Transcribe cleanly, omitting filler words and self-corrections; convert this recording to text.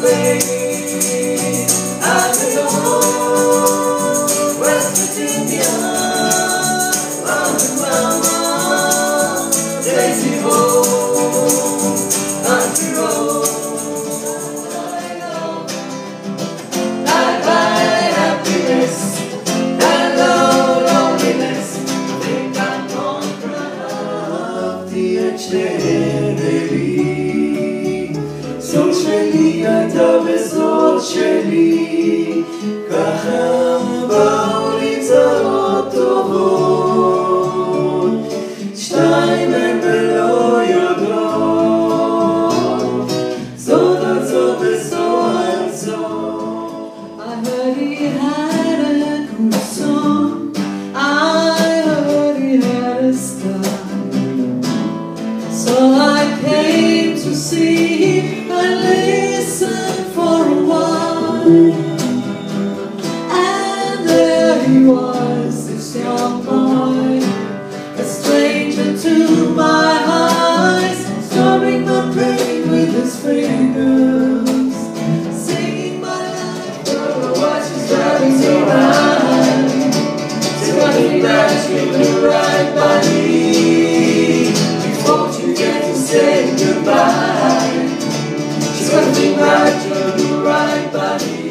away. I belong West Virginia, Mountain Mama, Daisy home, country road. Bye-bye happiness, hello loneliness. Think I'm gonna baby. זאת שלי הייתה וזאת שלי, ככה באו לי צרות טובות, שתיים הן ולא יודעות, זאת על זאת וזו על זאת. I heard he had a good song, I heard he had a star, so I came to see him and listen for a while. And there he was, this young boy, a stranger to my eyes, stopping my pain with his fingers, singing my life. Don't know what she's driving so high. She's nothing that you do right by me. Before you get to say goodbye, something right to do right by me.